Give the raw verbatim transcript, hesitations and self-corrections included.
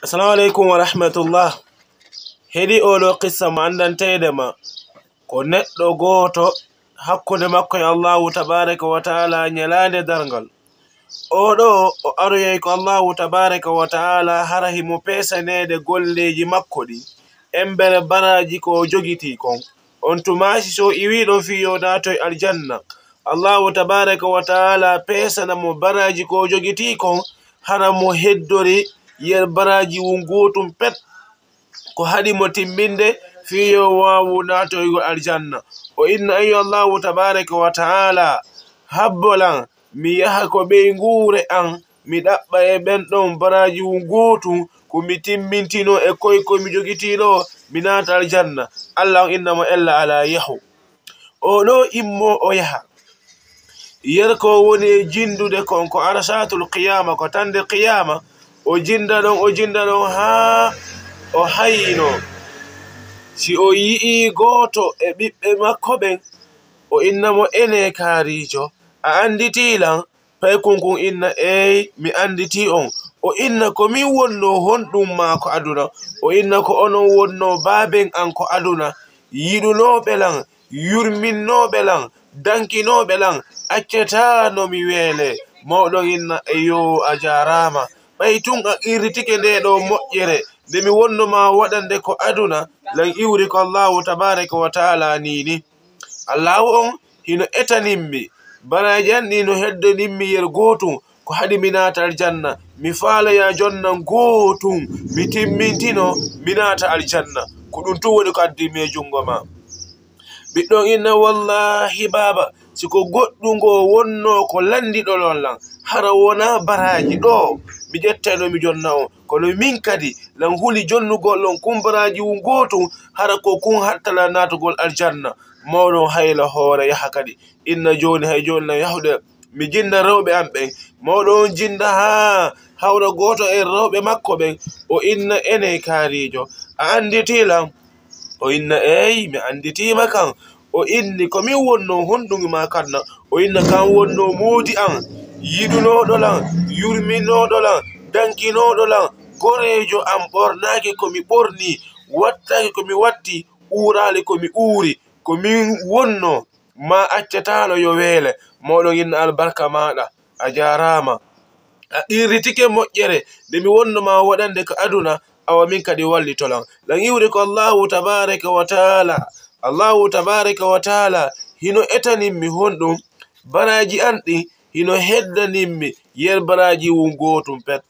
Assalamu alaikum wa rahmatullah. Hedi oɗo qissa mo andantede ma ko neɗɗo goto hakkude makko e Allahu tabaraka wa taala nyalande dargal. Oɗo o aroyay ko Allahu tabaraka wa taala hara himo pesanede golleji makko ɗi embere baraji ko jogiti kon. On tumasi so iwiɗo fiyo natoy aljanna, Allahu tabaraka wa taala pesana mo baraji ko jogiti kon hara mo heddori yer baraji wungutum pet ko haɗi mo timminde fiyo wawu natoygo aljanna. O inna ayo Allahu tabaraka wa taala habbolan mi yaha ko ɓey nguure an mi ɗaɓɓa e ɓen ɗon baraji wungutum ko mi timmintino e koye ko mi jogitiɗo mi nata aljanna. Allah on inna mo ella ala yahu. Oɗo immo o yaha yer ko woni jindude kon ko arasatul qiyama ko tande qiyama. O jinda ɗon o jinda ɗon ha o hayino. Si o yi'i goto e ɓiɓɓe makko ɓen o inna mo ene kaarijo a anditilan? Pay kunkun inna ey mi anditi on. O inna ko min wonno honɗum ma ko aduna. O inna ko onon wonno baben an ko aduna, yiɗunoɓe lan, yurminnoɓe lan, dankinoɓe lan, acceta no mi weele. Mawɗon inna eyo a jarama. Ɓay tun a irritike nde ɗo moƴƴere nde mi wonno ma waɗande ko aduna lan iwri ko Allahu tabaraka wa taala nini. Allahu on hino etaninmi baraji an ɗi no heddoninmi yer gotum ko haɗi mi nata aljanna. Mi faalaya jonnan gotum mi timmintino mi nata aljanna. Ko ɗum tun woni ko addimi e jungo ma. Ɓiɗɗon inna wallahi baba siko goɗɗugo wonno ko landiɗolon lan hara wona baraji ɗo mi ƴettayno mi jonna on, kono min kadi lan huli jonnugol on kun baraji wungotum hara ko kun hattala natugol aljanna. Mawɗon hayla hoore yaha kadi inna joni hay joni lan yahude mi jinda rewɓe am ɓen. Mawɗo on jinda ha hawra goto e rewɓe makko ɓen o inna ene kaarijo a anditilan? O inna eyi mi anditima kan. O inni ko min wonno honɗum ma kanna. O inna kan wonno moodi an, yiɗunoɗo lan, yurminoɗo lan, dankinoɗo lan, gorejo am ɓornaki komi ɓorni, wattaki komi watti, uurali komi uuri. Ko min wonno ma accatano yo weele. Mawɗo inna albarka maɗa a jarama a irritike moƴƴere nde mi wonno ma waɗande ko aduna awa min kadi wallitolan. Lan iwri ko Allahu tabaraka wa taala. Allahu tabaraka wa taala hino etaninmi honɗum baraji an ɗi hino heddaninmi yer baraji wungotum pet.